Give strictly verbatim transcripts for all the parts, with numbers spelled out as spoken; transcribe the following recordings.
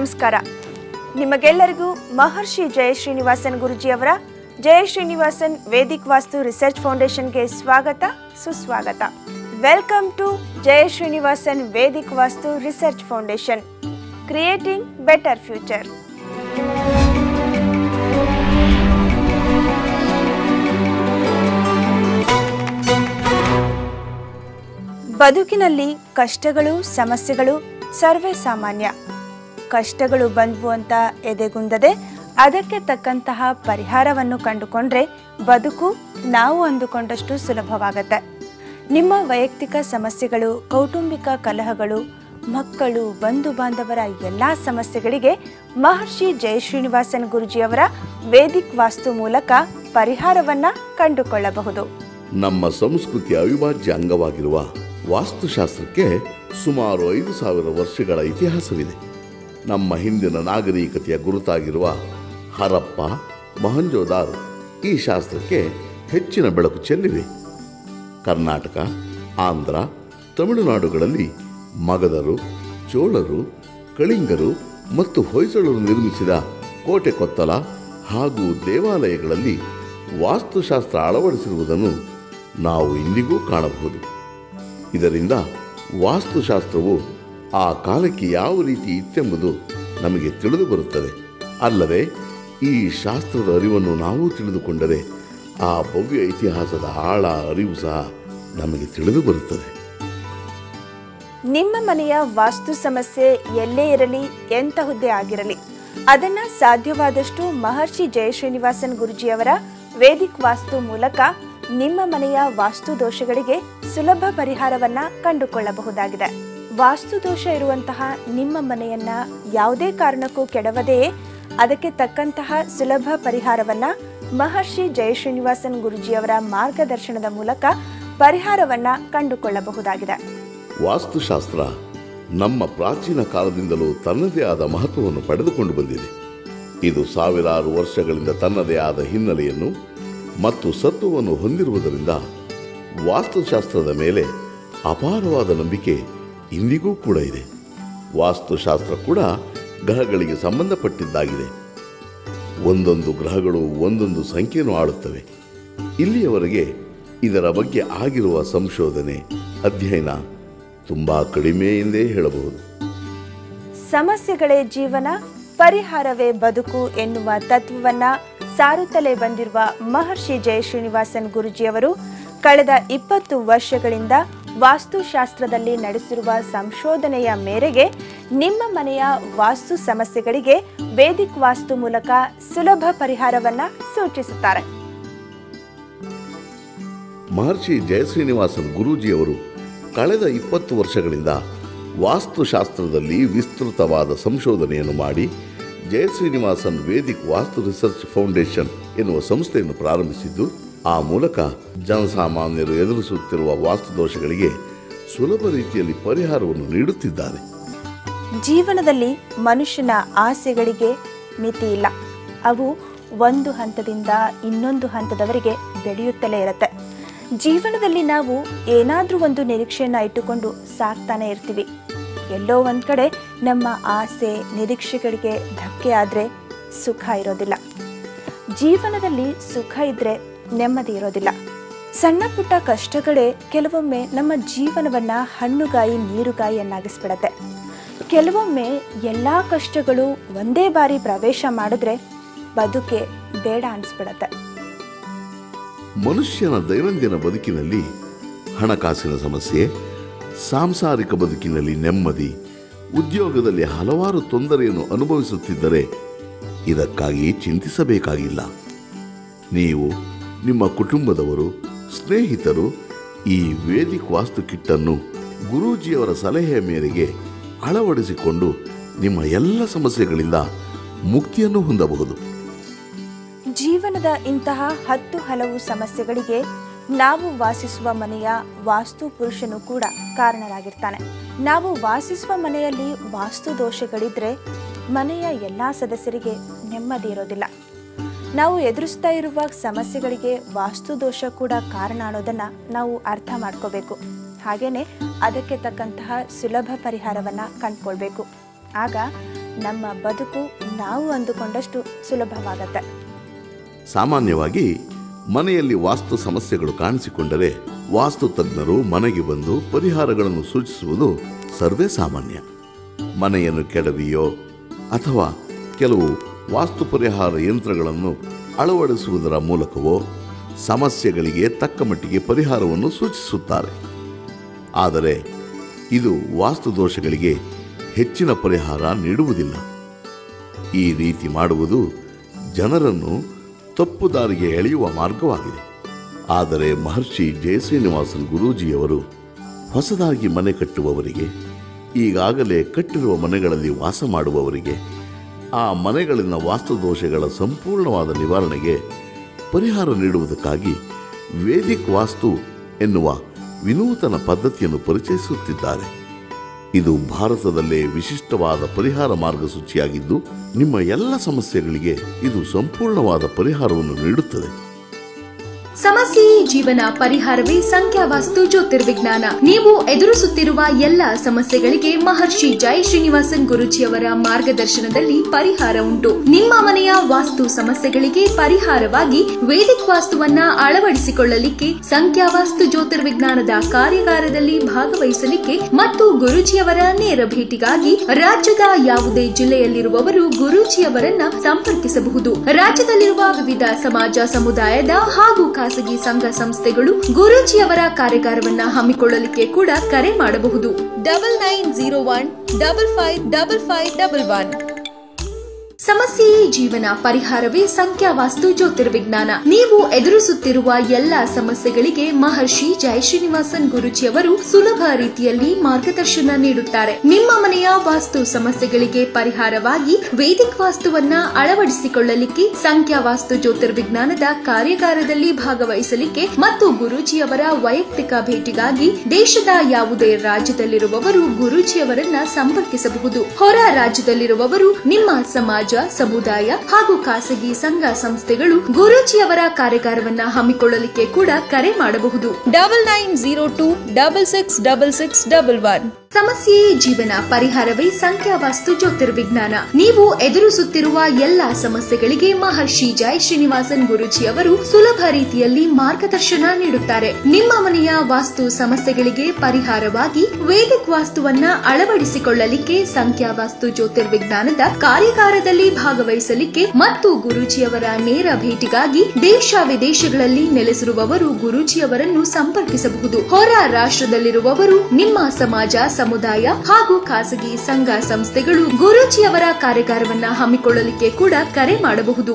ನಮಸ್ಕಾರ. ನಿಮಗೆಲ್ಲರಿಗೂ ಮಹರ್ಷಿ ಜಯ ಶ್ರೀನಿವಾಸನ್ ಗುರುಜಿಯವರ ಜಯ ಶ್ರೀನಿವಾಸನ್ ವೇದಿಕ್ ವಾಸ್ತು ರಿಸರ್ಚ್ ಫೌಂಡೇಶನ್ಗೆ ಸ್ವಾಗತ ಸುಸ್ವಾಗತ. Welcome to Jaya Srinivasan Vedic Vastu Research Foundation, creating better future. ಬದುಕಿನಲ್ಲಿ ಕಷ್ಟಗಳು ಸಮಸ್ಯೆಗಳು ಸರ್ವೇ ಸಾಮಾನ್ಯ. ಕಷ್ಟಗಳು ಬಂದ್ವು ಅಂತ ಎದೆಗುಂದದೆ ಅದಕ್ಕೆ ತಕ್ಕಂತಹ ಪರಿಹಾರವನ್ನು ಕಂಡುಕೊಂಡ್ರೆ ಬದುಕು ನಾವು ಅಂದುಕೊಂಡಷ್ಟು ಸುಲಭವಾಗತ್ತೆ. ನಿಮ್ಮ ವೈಯಕ್ತಿಕ ಸಮಸ್ಯೆಗಳು, ಕೌಟುಂಬಿಕ ಕಲಹಗಳು, ಮಕ್ಕಳು, ಬಂಧು ಬಾಂಧವರ ಎಲ್ಲ ಸಮಸ್ಯೆಗಳಿಗೆ ಮಹರ್ಷಿ ಜಯ ಶ್ರೀನಿವಾಸನ್ ಗುರುಜಿಯವರ ವೇದಿಕ್ ವಾಸ್ತು ಮೂಲಕ ಪರಿಹಾರವನ್ನ ಕಂಡುಕೊಳ್ಳಬಹುದು. ನಮ್ಮ ಸಂಸ್ಕೃತಿಯ ಅವಿಭಾಜ್ಯ ಅಂಗವಾಗಿರುವ ವಾಸ್ತುಶಾಸ್ತ್ರಕ್ಕೆ ಸುಮಾರು ಐದು ಸಾವಿರ ವರ್ಷಗಳ ಇತಿಹಾಸವಿದೆ. ನಮ್ಮ ಹಿಂದಿನ ನಾಗರಿಕತೆಯ ಗುರುತಾಗಿರುವ ಹರಪ್ಪ, ಮೊಹಂಜೋದಾರೋ ಈ ಶಾಸ್ತ್ರಕ್ಕೆ ಹೆಚ್ಚಿನ ಬೆಳಕು ಚೆಲ್ಲಿವೆ. ಕರ್ನಾಟಕ, ಆಂಧ್ರ, ತಮಿಳುನಾಡುಗಳಲ್ಲಿ ಮಗಧರು, ಚೋಳರು, ಕಳಿಂಗರು ಮತ್ತು ಹೊಯ್ಸಳರು ನಿರ್ಮಿಸಿದ ಕೋಟೆ ಕೊತ್ತಲ ಹಾಗೂ ದೇವಾಲಯಗಳಲ್ಲಿ ವಾಸ್ತುಶಾಸ್ತ್ರ ಅಳವಡಿಸಿರುವುದನ್ನು ನಾವು ಇಂದಿಗೂ ಕಾಣಬಹುದು. ಇದರಿಂದ ವಾಸ್ತುಶಾಸ್ತ್ರವು ಆ ಕಾಲಕ್ಕೆ ಯಾವ ರೀತಿ ಇತ್ತೆಂಬುದು ನಮಗೆ ತಿಳಿದು ಬರುತ್ತದೆ. ಅಲ್ಲದೆ ಈ ಶಾಸ್ತ್ರದ ಅರಿವನ್ನು ನಾವು ತಿಳಿದುಕೊಂಡರೆ ಆ ಭವ್ಯ ಇತಿಹಾಸದ ಆಳ ಅರಿವು ಸಹ ನಮಗೆ ತಿಳಿದು ಬರುತ್ತದೆ. ನಿಮ್ಮ ಮನೆಯ ವಾಸ್ತು ಸಮಸ್ಯೆ ಎಲ್ಲೇ ಇರಲಿ, ಎಂತಹುದ್ದೇ ಆಗಿರಲಿ, ಅದನ್ನ ಸಾಧ್ಯವಾದಷ್ಟು ಮಹರ್ಷಿ ಜಯ ಶ್ರೀನಿವಾಸನ್ ಗುರುಜಿಯವರ ವೇದಿಕ್ ವಾಸ್ತು ಮೂಲಕ ನಿಮ್ಮ ಮನೆಯ ವಾಸ್ತು ದೋಷಗಳಿಗೆ ಸುಲಭ ಪರಿಹಾರವನ್ನ ಕಂಡುಕೊಳ್ಳಬಹುದಾಗಿದೆ. ವಾಸ್ತು ದೋಷ ಇರುವಂತಹ ನಿಮ್ಮ ಮನೆಯನ್ನ ಯಾವುದೇ ಕಾರಣಕ್ಕೂ ಕೆಡವದೆಯೇ ಅದಕ್ಕೆ ತಕ್ಕಂತಹ ಸುಲಭ ಪರಿಹಾರವನ್ನ ಮಹರ್ಷಿ ಜಯ ಶ್ರೀನಿವಾಸನ್ ಗುರುಜಿಯವರ ಮಾರ್ಗದರ್ಶನದ ಮೂಲಕ ಪರಿಹಾರವನ್ನ ಕಂಡುಕೊಳ್ಳಬಹುದಾಗಿದೆ. ವಾಸ್ತುಶಾಸ್ತ್ರ ನಮ್ಮ ಪ್ರಾಚೀನ ಕಾಲದಿಂದಲೂ ತನ್ನದೇ ಆದ ಮಹತ್ವವನ್ನು ಪಡೆದುಕೊಂಡು ಬಂದಿದೆ. ಇದು ಸಾವಿರಾರು ವರ್ಷಗಳಿಂದ ತನ್ನದೇ ಆದ ಹಿನ್ನೆಲೆಯನ್ನು ಮತ್ತು ಸತ್ವವನ್ನು ಹೊಂದಿರುವುದರಿಂದ ವಾಸ್ತುಶಾಸ್ತ್ರದ ಮೇಲೆ ಅಪಾರವಾದ ನಂಬಿಕೆ ಇಂದಿಗೂ ಕೂಡ ಇದೆ. ವಾಸ್ತುಶಾಸ್ತ್ರ ಕೂಡ ಗ್ರಹಗಳಿಗೆ ಸಂಬಂಧಪಟ್ಟಿದ್ದಾಗಿದೆ. ಒಂದೊಂದು ಗ್ರಹಗಳು ಒಂದೊಂದು ಸಂಖ್ಯೆಯನ್ನು ಆಳುತ್ತವೆ. ಇಲ್ಲಿಯವರೆಗೆ ಇದರ ಬಗ್ಗೆ ಆಗಿರುವ ಸಂಶೋಧನೆ, ಅಧ್ಯಯನ ತುಂಬ ಕಡಿಮೆ ಎಂದೇ ಹೇಳಬಹುದು. ಸಮಸ್ಯೆಗಳೇ ಜೀವನ, ಪರಿಹಾರವೇ ಬದುಕು ಎನ್ನುವ ತತ್ವವನ್ನ ಸಾರುತ್ತಲೇ ಬಂದಿರುವ ಮಹರ್ಷಿ ಜಯ ಶ್ರೀನಿವಾಸನ್ ಗುರುಜಿಯವರು ಕಳೆದ ಇಪ್ಪತ್ತು ವರ್ಷಗಳಿಂದ ವಾಸ್ತುಶಾಸ್ತ್ರದಲ್ಲಿ ನಡೆಸಿರುವ ಸಂಶೋಧನೆಯ ಮೇರೆಗೆ ನಿಮ್ಮ ಮನೆಯ ವಾಸ್ತು ಸಮಸ್ಯೆಗಳಿಗೆ ವೇದಿಕ್ ವಾಸ್ತು ಮೂಲಕ ಸುಲಭ ಪರಿಹಾರವನ್ನ ಸೂಚಿಸುತ್ತಾರೆ. ಮಹರ್ಷಿ ಜಯ ಶ್ರೀನಿವಾಸನ್ ಗುರೂಜಿಯವರು ಕಳೆದ ಇಪ್ಪತ್ತು ವರ್ಷಗಳಿಂದ ವಾಸ್ತುಶಾಸ್ತ್ರದಲ್ಲಿ ವಿಸ್ತೃತವಾದ ಸಂಶೋಧನೆಯನ್ನು ಮಾಡಿ Jaya Srinivasan Vedic Vastu Research Foundation ಎನ್ನುವ ಸಂಸ್ಥೆಯನ್ನು ಪ್ರಾರಂಭಿಸಿದ್ದು, ಆ ಮೂಲಕ ಜನಸಾಮಾನ್ಯರು ಎದುರಿಸುತ್ತಿರುವ ವಾಸ್ತು ದೋಷಗಳಿಗೆ ಸುಲಭ ರೀತಿಯಲ್ಲಿ ಪರಿಹಾರವನ್ನು ನೀಡುತ್ತಿದ್ದಾರೆ. ಜೀವನದಲ್ಲಿ ಮನುಷ್ಯನ ಆಸೆಗಳಿಗೆ ಮಿತಿ ಇಲ್ಲ. ಅವು ಒಂದು ಹಂತದಿಂದ ಇನ್ನೊಂದು ಹಂತದವರೆಗೆ ಬೆಳೆಯುತ್ತಲೇ ಇರುತ್ತೆ. ಜೀವನದಲ್ಲಿ ನಾವು ಏನಾದರೂ ಒಂದು ನಿರೀಕ್ಷೆಯನ್ನು ಇಟ್ಟುಕೊಂಡು ಸಾಕ್ತಾನೆ ಇರ್ತೀವಿ. ಎಲ್ಲೋ ಒಂದು ಕಡೆ ನಮ್ಮ ಆಸೆ ನಿರೀಕ್ಷೆಗಳಿಗೆ ಧಕ್ಕೆ ಆದರೆ ಸುಖ ಇರೋದಿಲ್ಲ. ಜೀವನದಲ್ಲಿ ಸುಖ ಇದ್ದರೆ ನೆಮ್ಮದಿ ಇರೋದಿಲ್ಲ. ಸಣ್ಣ ಪುಟ್ಟ ಕಷ್ಟಗಳೇ ಕೆಲವೊಮ್ಮೆ ನಮ್ಮ ಜೀವನವನ್ನು ಹಣ್ಣುಗಾಯಿ ನೀರುಗಾಯಿಯನ್ನಾಗಿಸ್ಬಿಡತ್ತೆ. ಕೆಲವೊಮ್ಮೆ ಎಲ್ಲ ಕಷ್ಟಗಳು ಒಂದೇ ಬಾರಿ ಪ್ರವೇಶ ಮಾಡಿದ್ರೆ ಬದುಕೆ ಬೇಡ ಅನಿಸ್ಬಿಡತ್ತೆ. ಮನುಷ್ಯನ ದೈನಂದಿನ ಬದುಕಿನಲ್ಲಿ ಹಣಕಾಸಿನ ಸಮಸ್ಯೆ, ಸಾಂಸಾರಿಕ ಬದುಕಿನಲ್ಲಿ ನೆಮ್ಮದಿ, ಉದ್ಯೋಗದಲ್ಲಿ ಹಲವಾರು ತೊಂದರೆಯನ್ನು ಅನುಭವಿಸುತ್ತಿದ್ದರೆ ಇದಕ್ಕಾಗಿ ಚಿಂತಿಸಬೇಕಾಗಿಲ್ಲ. ನೀವು, ನಿಮ್ಮ ಕುಟುಂಬದವರು, ಸ್ನೇಹಿತರು ಈ ವೇದಿಕ್ ವಾಸ್ತು ಕಿಟ್ಟನ್ನು ಗುರೂಜಿಯವರ ಸಲಹೆಯ ಮೇರೆಗೆ ಅಳವಡಿಸಿಕೊಂಡು ನಿಮ್ಮ ಎಲ್ಲ ಸಮಸ್ಯೆಗಳಿಂದ ಮುಕ್ತಿಯನ್ನು ಹೊಂದಬಹುದು. ಜೀವನದ ಇಂತಹ ಹತ್ತು ಹಲವು ಸಮಸ್ಯೆಗಳಿಗೆ ನಾವು ವಾಸಿಸುವ ಮನೆಯ ವಾಸ್ತು ಪುರುಷನು ಕೂಡ ಕಾರಣರಾಗಿರ್ತಾನೆ. ನಾವು ವಾಸಿಸುವ ಮನೆಯಲ್ಲಿ ವಾಸ್ತು ದೋಷಗಳಿದ್ರೆ ಮನೆಯ ಎಲ್ಲ ಸದಸ್ಯರಿಗೆ ನೆಮ್ಮದಿ ಇರೋದಿಲ್ಲ. ನಾವು ಎದುರಿಸ್ತಾ ಇರುವ ಸಮಸ್ಯೆಗಳಿಗೆ ವಾಸ್ತು ದೋಷ ಕೂಡ ಕಾರಣ ಅನ್ನೋದನ್ನು ನಾವು ಅರ್ಥ ಮಾಡ್ಕೋಬೇಕು. ಹಾಗೆಯೇ ಅದಕ್ಕೆ ತಕ್ಕಂತಹ ಸುಲಭ ಪರಿಹಾರವನ್ನು ಕಂಡುಕೊಳ್ಬೇಕು. ಆಗ ನಮ್ಮ ಬದುಕು ನಾವು ಅಂದುಕೊಂಡಷ್ಟು ಸುಲಭವಾಗತ್ತೆ. ಸಾಮಾನ್ಯವಾಗಿ ಮನೆಯಲ್ಲಿ ವಾಸ್ತು ಸಮಸ್ಯೆಗಳು ಕಾಣಿಸಿಕೊಂಡರೆ ವಾಸ್ತು ತಜ್ಞರು ಮನೆಗೆ ಬಂದು ಪರಿಹಾರಗಳನ್ನು ಸೂಚಿಸುವುದು ಸರ್ವೇ ಸಾಮಾನ್ಯ. ಮನೆಯನ್ನು ಕೆಡವಿಯೋ ಅಥವಾ ಕೆಲವು ವಾಸ್ತು ಪರಿಹಾರ ಯಂತ್ರಗಳನ್ನು ಅಳವಡಿಸುವುದರ ಮೂಲಕವೋ ಸಮಸ್ಯೆಗಳಿಗೆ ತಕ್ಕ ಮಟ್ಟಿಗೆ ಪರಿಹಾರವನ್ನು ಸೂಚಿಸುತ್ತಾರೆ. ಆದರೆ ಇದು ವಾಸ್ತು ದೋಷಗಳಿಗೆ ಹೆಚ್ಚಿನ ಪರಿಹಾರ ನೀಡುವುದಿಲ್ಲ. ಈ ರೀತಿ ಮಾಡುವುದು ಜನರನ್ನು ತಪ್ಪು ದಾರಿಗೆ ಎಳೆಯುವ ಮಾರ್ಗವಾಗಿದೆ. ಆದರೆ ಮಹರ್ಷಿ ಜಯಶ್ರೀನಿವಾಸನ್ ಗುರೂಜಿಯವರು ಹೊಸದಾಗಿ ಮನೆ ಕಟ್ಟುವವರಿಗೆ, ಈಗಾಗಲೇ ಕಟ್ಟಿರುವ ಮನೆಗಳಲ್ಲಿ ವಾಸ ಮಾಡುವವರಿಗೆ, ಆ ಮನೆಗಳಲ್ಲಿನ ವಾಸ್ತುದೋಷಗಳ ಸಂಪೂರ್ಣವಾದ ನಿವಾರಣೆಗೆ ಪರಿಹಾರ ನೀಡುವುದಕ್ಕಾಗಿ ವೇದಿಕ್ ವಾಸ್ತು ಎನ್ನುವ ವಿನೂತನ ಪದ್ಧತಿಯನ್ನು ಪರಿಚಯಿಸುತ್ತಿದ್ದಾರೆ. ಇದು ಭಾರತದಲ್ಲೇ ವಿಶಿಷ್ಟವಾದ ಪರಿಹಾರ ಮಾರ್ಗಸೂಚಿಯಾಗಿದ್ದು ನಿಮ್ಮ ಎಲ್ಲ ಸಮಸ್ಯೆಗಳಿಗೆ ಇದು ಸಂಪೂರ್ಣವಾದ ಪರಿಹಾರವನ್ನು ನೀಡುತ್ತದೆ. ಸಮಸ್ಯೆಯೇ ಜೀವನ, ಪರಿಹಾರವೇ ಸಂಖ್ಯಾವಾಸ್ತು ಜ್ಯೋತಿರ್ವಿಜ್ಞಾನ. ನೀವು ಎದುರಿಸುತ್ತಿರುವ ಎಲ್ಲ ಸಮಸ್ಯೆಗಳಿಗೆ ಮಹರ್ಷಿ ಜೈ ಶ್ರೀನಿವಾಸನ್ ಗುರೂಜಿಯವರ ಮಾರ್ಗದರ್ಶನದಲ್ಲಿ ಪರಿಹಾರ ಉಂಟು. ನಿಮ್ಮ ಮನೆಯ ವಾಸ್ತು ಸಮಸ್ಯೆಗಳಿಗೆ ಪರಿಹಾರವಾಗಿ ವೇದಿಕ್ ವಾಸ್ತುವನ್ನ ಅಳವಡಿಸಿಕೊಳ್ಳಲಿಕ್ಕೆ, ಸಂಖ್ಯಾವಾಸ್ತು ಜ್ಯೋತಿರ್ವಿಜ್ಞಾನದ ಕಾರ್ಯಾಗಾರದಲ್ಲಿ ಭಾಗವಹಿಸಲಿಕ್ಕೆ ಮತ್ತು ಗುರೂಜಿಯವರ ನೇರ ಭೇಟಿಗಾಗಿ ರಾಜ್ಯದ ಯಾವುದೇ ಜಿಲ್ಲೆಯಲ್ಲಿರುವವರು ಗುರೂಜಿಯವರನ್ನ ಸಂಪರ್ಕಿಸಬಹುದು. ರಾಜ್ಯದಲ್ಲಿರುವ ವಿವಿಧ ಸಮಾಜ ಸಮುದಾಯದ ಹಾಗೂ ಖಾಸಗಿ ಸಂಘ ಸಂಸ್ಥೆಗಳು ಗುರೂಜಿಯವರ ಕಾರ್ಯಾಗಾರವನ್ನ ಹಮ್ಮಿಕೊಳ್ಳಲಿಕ್ಕೆ ಕೂಡ ಕರೆ ಮಾಡಬಹುದು. Double nine zero one double five double five double one. ಸಮಸ್ಯೆಯೇ ಜೀವನ, ಪರಿಹಾರವೇ ಸಂಖ್ಯಾವಾಸ್ತು ಜ್ಯೋತಿರ್ವಿಜ್ಞಾನ. ನೀವು ಎದುರಿಸುತ್ತಿರುವ ಎಲ್ಲ ಸಮಸ್ಯೆಗಳಿಗೆ ಮಹರ್ಷಿ ಜೈ ಶ್ರೀನಿವಾಸನ್ ಗುರೂಜಿಯವರು ಸುಲಭ ರೀತಿಯಲ್ಲಿ ಮಾರ್ಗದರ್ಶನ ನೀಡುತ್ತಾರೆ. ನಿಮ್ಮ ಮನೆಯ ವಾಸ್ತು ಸಮಸ್ಯೆಗಳಿಗೆ ಪರಿಹಾರವಾಗಿ ವೇದಿಕ್ ವಾಸ್ತುವನ್ನ ಅಳವಡಿಸಿಕೊಳ್ಳಲಿಕ್ಕೆ, ಸಂಖ್ಯಾವಾಸ್ತು ಜ್ಯೋತಿರ್ವಿಜ್ಞಾನದ ಕಾರ್ಯಾಗಾರದಲ್ಲಿ ಭಾಗವಹಿಸಲಿಕ್ಕೆ ಮತ್ತು ಗುರೂಜಿಯವರ ವೈಯಕ್ತಿಕ ಭೇಟಿಗಾಗಿ ದೇಶದ ಯಾವುದೇ ರಾಜ್ಯದಲ್ಲಿರುವವರು ಗುರೂಜಿಯವರನ್ನ ಸಂಪರ್ಕಿಸಬಹುದು. ಹೊರ ರಾಜ್ಯದಲ್ಲಿರುವವರು ನಿಮ್ಮ ಸಮಾಜ, ಸಮುದಾಯ ಹಾಗೂ ಖಾಸಗಿ ಸಂಘ ಸಂಸ್ಥೆಗಳು ಗುರೂಜಿಯವರ ಕಾರ್ಯಾಗಾರವನ್ನ ಹಮ್ಮಿಕೊಳ್ಳಲಿಕ್ಕೆ ಕೂಡ ಕರೆ ಮಾಡಬಹುದು. Double nine zero two double six double six double one. ಸಮಸ್ಯೆಯೇ ಜೀವನ, ಪರಿಹಾರವೇ ಸಂಖ್ಯಾವಾಸ್ತು ಜ್ಯೋತಿರ್ವಿಜ್ಞಾನ. ನೀವು ಎದುರಿಸುತ್ತಿರುವ ಎಲ್ಲ ಸಮಸ್ಯೆಗಳಿಗೆ ಮಹರ್ಷಿ ಜೈ ಶ್ರೀನಿವಾಸನ್ ಗುರೂಜಿಯವರು ಸುಲಭ ರೀತಿಯಲ್ಲಿ ಮಾರ್ಗದರ್ಶನ ನೀಡುತ್ತಾರೆ. ನಿಮ್ಮ ಮನೆಯ ವಾಸ್ತು ಸಮಸ್ಯೆಗಳಿಗೆ ಪರಿಹಾರವಾಗಿ ವೇದಿಕ್ ವಾಸ್ತುವನ್ನ ಅಳವಡಿಸಿಕೊಳ್ಳಲಿಕ್ಕೆ, ಸಂಖ್ಯಾವಾಸ್ತು ಜ್ಯೋತಿರ್ವಿಜ್ಞಾನದ ಕಾರ್ಯಾಗಾರದಲ್ಲಿ ಭಾಗವಹಿಸಲಿಕ್ಕೆ ಮತ್ತು ಗುರೂಜಿಯವರ ನೇರ ಭೇಟಿಗಾಗಿ ದೇಶ ವಿದೇಶಗಳಲ್ಲಿ ನೆಲೆಸಿರುವವರು ಗುರೂಜಿಯವರನ್ನು ಸಂಪರ್ಕಿಸಬಹುದು. ಹೊರ ರಾಷ್ಟ್ರದಲ್ಲಿರುವವರು ನಿಮ್ಮ ಸಮಾಜ, ಸಮುದಾಯ ಹಾಗೂ ಖಾಸಗಿ ಸಂಘ ಸಂಸ್ಥೆಗಳು ಗುರೂಜಿಯವರ ಕಾರ್ಯಾಗಾರವನ್ನ ಹಮ್ಮಿಕೊಳ್ಳಲಿಕ್ಕೆ ಕೂಡ ಕರೆ ಮಾಡಬಹುದು.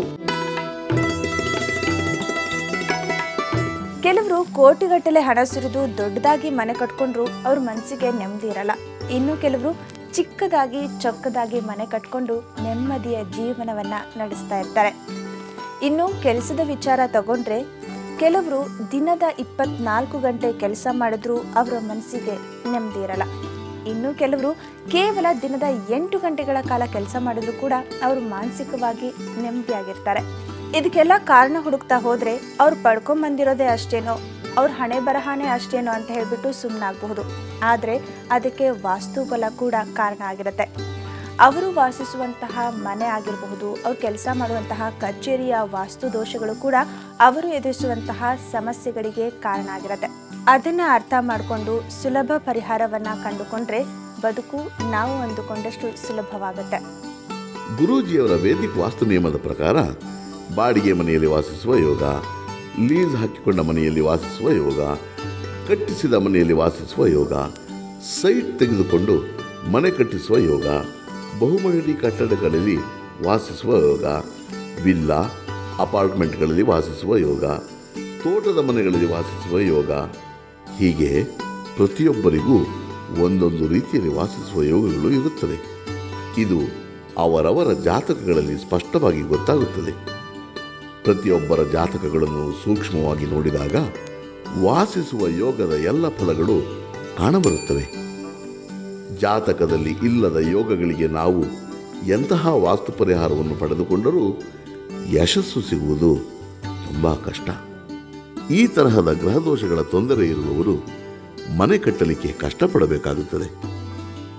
ಕೆಲವರು ಕೋಟಿಗಟ್ಟಲೆ ಹಣ ಸುರಿದು ದೊಡ್ಡದಾಗಿ ಮನೆ ಕಟ್ಕೊಂಡ್ರು ಅವ್ರ ಮನಸ್ಸಿಗೆ ನೆಮ್ಮದಿ ಇರಲ್ಲ. ಇನ್ನು ಕೆಲವರು ಚಿಕ್ಕದಾಗಿ ಚೊಕ್ಕದಾಗಿ ಮನೆ ಕಟ್ಕೊಂಡು ನೆಮ್ಮದಿಯ ಜೀವನವನ್ನ ನಡೆಸ್ತಾ ಇರ್ತಾರೆ. ಇನ್ನು ಕೆಲಸದ ವಿಚಾರ ತಗೊಂಡ್ರೆ ಕೆಲವರು ದಿನದ ಇಪ್ಪತ್ನಾಲ್ಕು ಗಂಟೆ ಕೆಲಸ ಮಾಡಿದ್ರೂ ಅವರ ಮನಸ್ಸಿಗೆ ನೆಮ್ಮದಿ ಇರಲ್ಲ. ಇನ್ನು ಕೆಲವರು ಕೇವಲ ದಿನದ ಎಂಟು ಗಂಟೆಗಳ ಕಾಲ ಕೆಲಸ ಮಾಡಿದ್ರು ಕೂಡ ಅವರು ಮಾನಸಿಕವಾಗಿ ನೆಮ್ಮದಿಯಾಗಿರ್ತಾರೆ. ಇದಕ್ಕೆಲ್ಲ ಕಾರಣ ಹುಡುಕ್ತಾ ಹೋದ್ರೆ ಅವ್ರು ಪಡ್ಕೊಂಬಂದಿರೋದೇ ಅಷ್ಟೇನೋ, ಅವ್ರ ಹಣೆ ಬರಹಾನೆ ಅಷ್ಟೇನೋ ಅಂತ ಹೇಳ್ಬಿಟ್ಟು ಸುಮ್ಮನಾಗಬಹುದು. ಆದರೆ ಅದಕ್ಕೆ ವಾಸ್ತುಬಲ ಕೂಡ ಕಾರಣ ಆಗಿರುತ್ತೆ. ಅವರು ವಾಸಿಸುವಂತಹ ಮನೆ ಆಗಿರಬಹುದು, ಅವ್ರು ಕೆಲಸ ಮಾಡುವಂತಹ ಕಚೇರಿಯ ವಾಸ್ತು ದೋಷಗಳು ಕೂಡ ಅವರು ಎದುರಿಸುವಂತಹ ಸಮಸ್ಯೆಗಳಿಗೆ ಕಾರಣ ಆಗಿರುತ್ತೆ. ಅದನ್ನ ಅರ್ಥ ಮಾಡಿಕೊಂಡು ಸುಲಭ ಪರಿಹಾರವನ್ನ ಕಂಡುಕೊಂಡ್ರೆ ಬದುಕು ನಾವು ಅಂದುಕೊಂಡಷ್ಟು ಸುಲಭವಾಗುತ್ತೆ. ಗುರೂಜಿಯವರ ವೇದಿಕ್ ವಾಸ್ತು ನಿಯಮದ ಪ್ರಕಾರ ಬಾಡಿಗೆ ಮನೆಯಲ್ಲಿ ವಾಸಿಸುವ ಯೋಗ, ಲೀಸ್ ಹಾಕಿಕೊಂಡ ಮನೆಯಲ್ಲಿ ವಾಸಿಸುವ ಯೋಗ, ಕಟ್ಟಿಸಿದ ಮನೆಯಲ್ಲಿ ವಾಸಿಸುವ ಯೋಗ, ಸೈಟ್ ತೆಗೆದುಕೊಂಡು ಮನೆ ಕಟ್ಟಿಸುವ ಯೋಗ, ಬಹುಮಹಡಿ ಕಟ್ಟಡಗಳಲ್ಲಿ ವಾಸಿಸುವ ಯೋಗ, ವಿಲ್ಲಾ ಅಪಾರ್ಟ್ಮೆಂಟ್ಗಳಲ್ಲಿ ವಾಸಿಸುವ ಯೋಗ, ತೋಟದ ಮನೆಗಳಲ್ಲಿ ವಾಸಿಸುವ ಯೋಗ, ಹೀಗೆ ಪ್ರತಿಯೊಬ್ಬರಿಗೂ ಒಂದೊಂದು ರೀತಿಯಲ್ಲಿ ವಾಸಿಸುವ ಯೋಗಗಳು ಇರುತ್ತದೆ. ಇದು ಅವರವರ ಜಾತಕಗಳಲ್ಲಿ ಸ್ಪಷ್ಟವಾಗಿ ಗೊತ್ತಾಗುತ್ತದೆ. ಪ್ರತಿಯೊಬ್ಬರ ಜಾತಕಗಳನ್ನು ಸೂಕ್ಷ್ಮವಾಗಿ ನೋಡಿದಾಗ ವಾಸಿಸುವ ಯೋಗದ ಎಲ್ಲ ಫಲಗಳು ಕಾಣಬರುತ್ತವೆ. ಜಾತಕದಲ್ಲಿ ಇಲ್ಲದ ಯೋಗಗಳಿಗೆ ನಾವು ಎಂತಹ ವಾಸ್ತು ಪರಿಹಾರವನ್ನು ಪಡೆದುಕೊಂಡರೂ ಯಶಸ್ಸು ಸಿಗುವುದು ತುಂಬ ಕಷ್ಟ. ಈ ತರಹದ ಗ್ರಹದೋಷಗಳ ತೊಂದರೆ ಇರುವವರು ಮನೆ ಕಟ್ಟಲಿಕ್ಕೆ ಕಷ್ಟಪಡಬೇಕಾಗುತ್ತದೆ.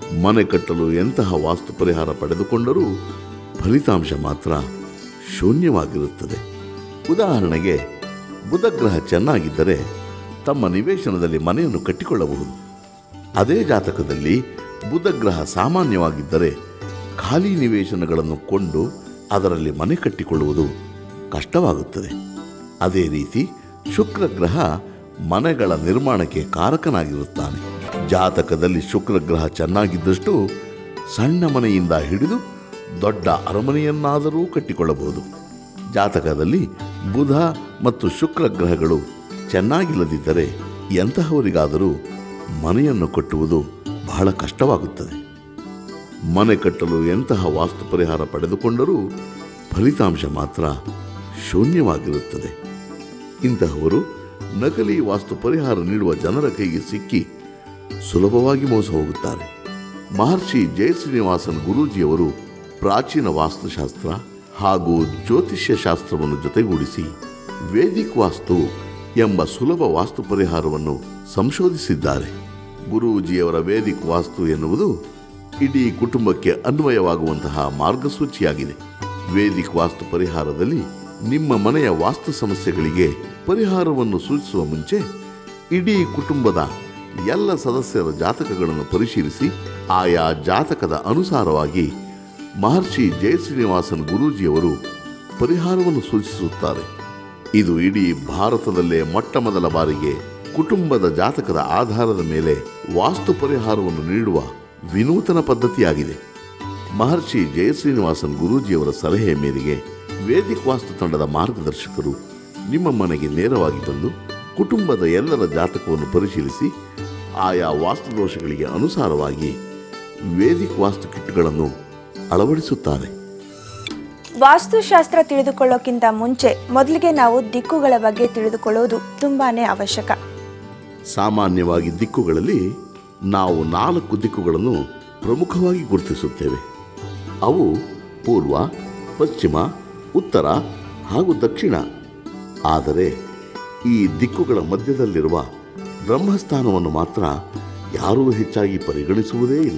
ಮನೆ ಕಟ್ಟಲು ಎಂತಹ ವಾಸ್ತು ಪರಿಹಾರ ಪಡೆದುಕೊಂಡರೂ ಫಲಿತಾಂಶ ಮಾತ್ರ ಶೂನ್ಯವಾಗಿರುತ್ತದೆ. ಉದಾಹರಣೆಗೆ, ಬುಧಗ್ರಹ ಚೆನ್ನಾಗಿದ್ದರೆ ತಮ್ಮ ನಿವೇಶನದಲ್ಲಿ ಮನೆಯನ್ನು ಕಟ್ಟಿಕೊಳ್ಳಬಹುದು. ಅದೇ ಜಾತಕದಲ್ಲಿ ಬುಧಗ್ರಹ ಸಾಮಾನ್ಯವಾಗಿದ್ದರೆ ಖಾಲಿ ನಿವೇಶನಗಳನ್ನು ಕೊಂಡು ಅದರಲ್ಲಿ ಮನೆ ಕಟ್ಟಿಕೊಳ್ಳುವುದು ಕಷ್ಟವಾಗುತ್ತದೆ. ಅದೇ ರೀತಿ ಶುಕ್ರಗ್ರಹ ಮನೆಗಳ ನಿರ್ಮಾಣಕ್ಕೆ ಕಾರಕನಾಗಿರುತ್ತಾನೆ. ಜಾತಕದಲ್ಲಿ ಶುಕ್ರಗ್ರಹ ಚೆನ್ನಾಗಿದ್ದಷ್ಟು ಸಣ್ಣ ಮನೆಯಿಂದ ಹಿಡಿದು ದೊಡ್ಡ ಅರಮನೆಯನ್ನಾದರೂ ಕಟ್ಟಿಕೊಳ್ಳಬಹುದು. ಜಾತಕದಲ್ಲಿ ಬುಧ ಮತ್ತು ಶುಕ್ರಗ್ರಹಗಳು ಚೆನ್ನಾಗಿಲ್ಲದಿದ್ದರೆ ಎಂತಹವರಿಗಾದರೂ ಮನೆಯನ್ನು ಕಟ್ಟುವುದು ಬಹಳ ಕಷ್ಟವಾಗುತ್ತದೆ. ಮನೆ ಕಟ್ಟಲು ಎಂತಹ ವಾಸ್ತು ಪರಿಹಾರ ಪಡೆದುಕೊಂಡರೂ ಫಲಿತಾಂಶ ಮಾತ್ರ ಶೂನ್ಯವಾಗಿರುತ್ತದೆ. ಇಂತಹವರು ನಕಲಿ ವಾಸ್ತು ಪರಿಹಾರ ನೀಡುವ ಜನರ ಕೈಗೆ ಸಿಕ್ಕಿ ಸುಲಭವಾಗಿ ಮೋಸ ಹೋಗುತ್ತಾರೆ. ಮಹರ್ಷಿ ಜಯಶ್ರೀನಿವಾಸನ್ ಗುರೂಜಿಯವರು ಪ್ರಾಚೀನ ವಾಸ್ತುಶಾಸ್ತ್ರ ಹಾಗೂ ಜ್ಯೋತಿಷ್ಯ ಶಾಸ್ತ್ರವನ್ನು ಜೊತೆಗೂಡಿಸಿ ವೇದಿಕ್ ವಾಸ್ತು ಎಂಬ ಸುಲಭ ವಾಸ್ತು ಪರಿಹಾರವನ್ನು ಸಂಶೋಧಿಸಿದ್ದಾರೆ. ಗುರೂಜಿಯವರ ವೇದಿಕ್ ವಾಸ್ತು ಎನ್ನುವುದು ಇಡೀ ಕುಟುಂಬಕ್ಕೆ ಅನ್ವಯವಾಗುವಂತಹ ಮಾರ್ಗಸೂಚಿಯಾಗಿದೆ. ವೇದಿಕ್ ವಾಸ್ತು ಪರಿಹಾರದಲ್ಲಿ ನಿಮ್ಮ ಮನೆಯ ವಾಸ್ತು ಸಮಸ್ಯೆಗಳಿಗೆ ಪರಿಹಾರವನ್ನು ಸೂಚಿಸುವ ಮುಂಚೆ ಇಡೀ ಕುಟುಂಬದ ಎಲ್ಲ ಸದಸ್ಯರ ಜಾತಕಗಳನ್ನು ಪರಿಶೀಲಿಸಿ ಆಯಾ ಜಾತಕದ ಅನುಸಾರವಾಗಿ ಮಹರ್ಷಿ ಜಯಶ್ರೀನಿವಾಸನ್ ಗುರೂಜಿಯವರು ಪರಿಹಾರವನ್ನು ಸೂಚಿಸುತ್ತಾರೆ. ಇದು ಇಡೀ ಭಾರತದಲ್ಲೇ ಮೊಟ್ಟ ಮೊದಲ ಬಾರಿಗೆ ಕುಟುಂಬದ ಜಾತಕದ ಆಧಾರದ ಮೇಲೆ ವಾಸ್ತು ಪರಿಹಾರವನ್ನು ನೀಡುವ ವಿನೂತನ ಪದ್ಧತಿಯಾಗಿದೆ. ಮಹರ್ಷಿ ಜಯಶ್ರೀನಿವಾಸನ್ ಗುರೂಜಿಯವರ ಸಲಹೆಯ ಮೇರೆಗೆ ವೇದಿಕ್ ವಾಸ್ತು ತಂಡದ ಮಾರ್ಗದರ್ಶಕರು ನಿಮ್ಮ ಮನೆಗೆ ನೇರವಾಗಿ ಬಂದು ಕುಟುಂಬದ ಎಲ್ಲರ ಜಾತಕವನ್ನು ಪರಿಶೀಲಿಸಿ ಆಯಾ ವಾಸ್ತುದೋಷಗಳಿಗೆ ಅನುಸಾರವಾಗಿ ವೇದಿಕ್ ವಾಸ್ತು ಕಿಟ್ಗಳನ್ನು ಅಳವಡಿಸುತ್ತಾರೆ. ವಾಸ್ತುಶಾಸ್ತ್ರ ತಿಳಿದುಕೊಳ್ಳೋಕ್ಕಿಂತ ಮುಂಚೆ ಮೊದಲಿಗೆ ನಾವು ದಿಕ್ಕುಗಳ ಬಗ್ಗೆ ತಿಳಿದುಕೊಳ್ಳುವುದು ತುಂಬಾನೇ ಅವಶ್ಯಕ. ಸಾಮಾನ್ಯವಾಗಿ ದಿಕ್ಕುಗಳಲ್ಲಿ ನಾವು ನಾಲ್ಕು ದಿಕ್ಕುಗಳನ್ನು ಪ್ರಮುಖವಾಗಿ ಗುರುತಿಸುತ್ತೇವೆ. ಅವು ಪೂರ್ವ, ಪಶ್ಚಿಮ, ಉತ್ತರ ಹಾಗೂ ದಕ್ಷಿಣ. ಆದರೆ ಈ ದಿಕ್ಕುಗಳ ಮಧ್ಯದಲ್ಲಿರುವ ಬ್ರಹ್ಮಸ್ಥಾನವನ್ನು ಮಾತ್ರ ಯಾರೂ ಹೆಚ್ಚಾಗಿ ಪರಿಗಣಿಸುವುದೇ ಇಲ್ಲ.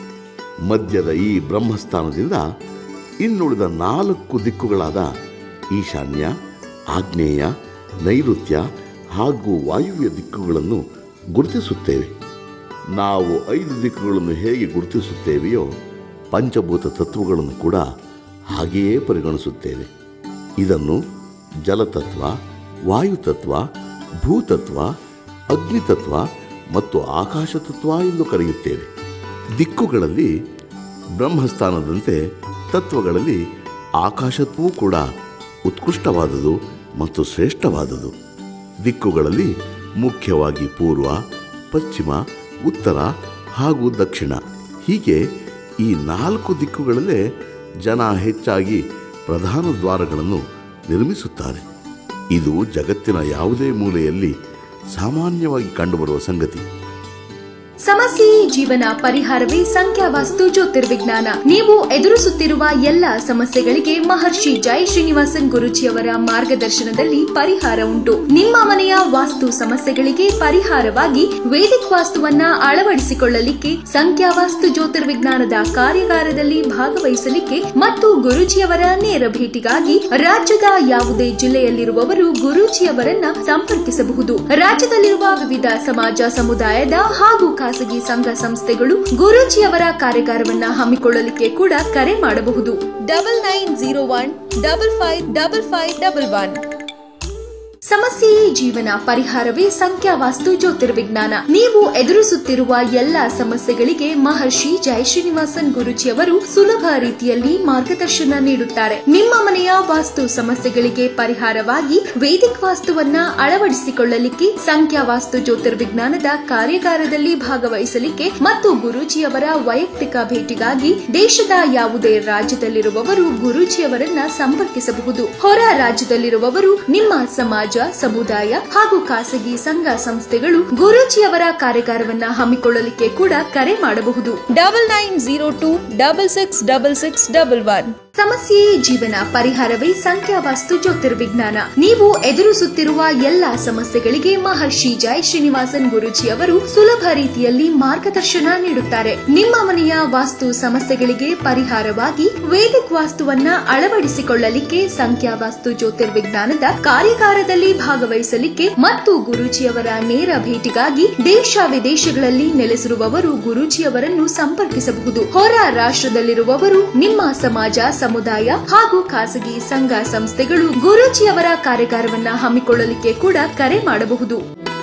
ಮಧ್ಯದ ಈ ಬ್ರಹ್ಮಸ್ಥಾನದಿಂದ ಇನ್ನುಳಿದ ನಾಲ್ಕು ದಿಕ್ಕುಗಳಾದ ಈಶಾನ್ಯ, ಆಗ್ನೇಯ, ನೈಋತ್ಯ ಹಾಗೂ ವಾಯುವ್ಯ ದಿಕ್ಕುಗಳನ್ನು ಗುರುತಿಸುತ್ತೇವೆ. ನಾವು ಐದು ದಿಕ್ಕುಗಳನ್ನು ಹೇಗೆ ಗುರುತಿಸುತ್ತೇವೆಯೋ ಪಂಚಭೂತ ತತ್ವಗಳನ್ನು ಕೂಡ ಹಾಗೆಯೇ ಪರಿಗಣಿಸುತ್ತೇವೆ. ಇದನ್ನು ಜಲತತ್ವ, ವಾಯುತತ್ವ, ಭೂತತ್ವ, ಅಗ್ನಿತತ್ವ ಮತ್ತು ಆಕಾಶತತ್ವ ಎಂದು ಕರೆಯುತ್ತೇವೆ. ದಿಕ್ಕುಗಳಲ್ಲಿ ಬ್ರಹ್ಮಸ್ಥಾನದಂತೆ ತತ್ವಗಳಲ್ಲಿ ಆಕಾಶತ್ವವೂ ಕೂಡ ಉತ್ಕೃಷ್ಟವಾದುದು ಮತ್ತು ಶ್ರೇಷ್ಠವಾದುದು. ದಿಕ್ಕುಗಳಲ್ಲಿ ಮುಖ್ಯವಾಗಿ ಪೂರ್ವ, ಪಶ್ಚಿಮ, ಉತ್ತರ ಹಾಗೂ ದಕ್ಷಿಣ ಹೀಗೆ ಈ ನಾಲ್ಕು ದಿಕ್ಕುಗಳಲ್ಲೇ ಜನ ಹೆಚ್ಚಾಗಿ ಪ್ರಧಾನ ದ್ವಾರಗಳನ್ನು ನಿರ್ಮಿಸುತ್ತಾರೆ. ಇದು ಜಗತ್ತಿನ ಯಾವುದೇ ಮೂಲೆಯಲ್ಲಿ ಸಾಮಾನ್ಯವಾಗಿ ಕಂಡುಬರುವ ಸಂಗತಿ. ಸಮಸ್ಯೆಯೇ ಜೀವನ, ಪರಿಹಾರವೇ ಸಂಖ್ಯಾವಾಸ್ತು ಜ್ಯೋತಿರ್ವಿಜ್ಞಾನ. ನೀವು ಎದುರಿಸುತ್ತಿರುವ ಎಲ್ಲ ಸಮಸ್ಯೆಗಳಿಗೆ ಮಹರ್ಷಿ ಜೈ ಶ್ರೀನಿವಾಸನ್ ಗುರೂಜಿಯವರ ಮಾರ್ಗದರ್ಶನದಲ್ಲಿ ಪರಿಹಾರ ಉಂಟು. ನಿಮ್ಮ ಮನೆಯ ವಾಸ್ತು ಸಮಸ್ಯೆಗಳಿಗೆ ಪರಿಹಾರವಾಗಿ ವೇದಿಕ್ ವಾಸ್ತುವನ್ನ ಅಳವಡಿಸಿಕೊಳ್ಳಲಿಕ್ಕೆ, ಸಂಖ್ಯಾವಾಸ್ತು ಜ್ಯೋತಿರ್ವಿಜ್ಞಾನದ ಕಾರ್ಯಾಗಾರದಲ್ಲಿ ಭಾಗವಹಿಸಲಿಕ್ಕೆ ಮತ್ತು ಗುರೂಜಿಯವರ ನೇರ ಭೇಟಿಗಾಗಿ ರಾಜ್ಯದ ಯಾವುದೇ ಜಿಲ್ಲೆಯಲ್ಲಿರುವವರು ಗುರೂಜಿಯವರನ್ನ ಸಂಪರ್ಕಿಸಬಹುದು. ರಾಜ್ಯದಲ್ಲಿರುವ ವಿವಿಧ ಸಮಾಜ ಸಮುದಾಯದ ಹಾಗೂ ಖಾಸಗಿ ಸಂಘ ಸಂಸ್ಥೆಗಳು ಗುರೂಜಿಯವರ ಕಾರ್ಯಾಗಾರವನ್ನ ಹಮ್ಮಿಕೊಳ್ಳಲಿಕ್ಕೆ ಕೂಡ ಕರೆ ಮಾಡಬಹುದು. Double nine zero one double five double five double one. ಸಮಸ್ಯೆಯೇ ಜೀವನ, ಪರಿಹಾರವೇ ಸಂಖ್ಯಾವಾಸ್ತು ಜ್ಯೋತಿರ್ವಿಜ್ಞಾನ. ನೀವು ಎದುರಿಸುತ್ತಿರುವ ಎಲ್ಲ ಸಮಸ್ಯೆಗಳಿಗೆ ಮಹರ್ಷಿ ಜೈ ಶ್ರೀನಿವಾಸನ್ ಗುರೂಜಿಯವರು ಸುಲಭ ರೀತಿಯಲ್ಲಿ ಮಾರ್ಗದರ್ಶನ ನೀಡುತ್ತಾರೆ. ನಿಮ್ಮ ಮನೆಯ ವಾಸ್ತು ಸಮಸ್ಯೆಗಳಿಗೆ ಪರಿಹಾರವಾಗಿ ವೇದಿಕ್ ವಾಸ್ತುವನ್ನ ಅಳವಡಿಸಿಕೊಳ್ಳಲಿಕ್ಕೆ, ಸಂಖ್ಯಾವಾಸ್ತು ಜ್ಯೋತಿರ್ವಿಜ್ಞಾನದ ಕಾರ್ಯಾಗಾರದಲ್ಲಿ ಭಾಗವಹಿಸಲಿಕ್ಕೆ ಮತ್ತು ಗುರೂಜಿಯವರ ವೈಯಕ್ತಿಕ ಭೇಟಿಗಾಗಿ ದೇಶದ ಯಾವುದೇ ರಾಜ್ಯದಲ್ಲಿರುವವರು ಗುರೂಜಿಯವರನ್ನ ಸಂಪರ್ಕಿಸಬಹುದು. ಹೊರ ರಾಜ್ಯದಲ್ಲಿರುವವರು ನಿಮ್ಮ ಸಮಾಜ, ಸಮುದಾಯ ಹಾಗೂ ಖಾಸಗಿ ಸಂಘ ಸಂಸ್ಥೆಗಳು ಗುರೂಜಿಯವರ ಕಾರ್ಯಾಗಾರವನ್ನ ಹಮ್ಮಿಕೊಳ್ಳಲಿಕ್ಕೆ ಕೂಡ ಕರೆ ಮಾಡಬಹುದು. Double nine zero two double six double six double one. ಸಮಸ್ಯೆಯೇ ಜೀವನ ಪರಿಹಾರವೇ ಸಂಖ್ಯಾವಾಸ್ತು ಜ್ಯೋತಿರ್ವಿಜ್ಞಾನ. ನೀವು ಎದುರಿಸುತ್ತಿರುವ ಎಲ್ಲಾ ಸಮಸ್ಯೆಗಳಿಗೆ ಮಹರ್ಷಿ ಜೈ ಶ್ರೀನಿವಾಸನ್ ಗುರೂಜಿ ಅವರು ಸುಲಭ ರೀತಿಯಲ್ಲಿ ಮಾರ್ಗದರ್ಶನ ನೀಡುತ್ತಾರೆ. ನಿಮ್ಮ ಮನೆಯ ವಾಸ್ತು ಸಮಸ್ಯೆಗಳಿಗೆ ಪರಿಹಾರವಾಗಿ ವೇದಿಕ್ ವಾಸ್ತುವನ್ನ ಅಳವಡಿಸಿಕೊಳ್ಳಲಿಕ್ಕೆ, ಸಂಖ್ಯಾವಾಸ್ತು ಜ್ಯೋತಿರ್ವಿಜ್ಞಾನದ ಕಾರ್ಯಾಗಾರದಲ್ಲಿ ಭಾಗವಹಿಸಲಿಕ್ಕೆ ಮತ್ತು ಗುರೂಜಿಯವರ ನೇರ ಭೇಟಿಗಾಗಿ ದೇಶ ವಿದೇಶಗಳಲ್ಲಿ ನೆಲೆಸಿರುವವರು ಗುರೂಜಿಯವರನ್ನು ಸಂಪರ್ಕಿಸಬಹುದು. ಹೊರ ರಾಷ್ಟ್ರದಲ್ಲಿರುವವರು ನಿಮ್ಮ ಸಮಾಜ, ಸಮುದಾಯ ಹಾಗೂ ಖಾಸಗಿ ಸಂಘ ಸಂಸ್ಥೆಗಳು ಗುರೂಜಿಯವರ ಕಾರ್ಯಾಗಾರವನ್ನ ಹಮ್ಮಿಕೊಳ್ಳಲಿಕ್ಕೆ ಕೂಡ ಕರೆ ಮಾಡಬಹುದು.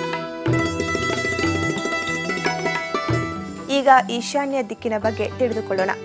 ಈಗ ಈಶಾನ್ಯ ದಿಕ್ಕಿನ ಬಗ್ಗೆ ತಿಳಿದುಕೊಳ್ಳೋಣ.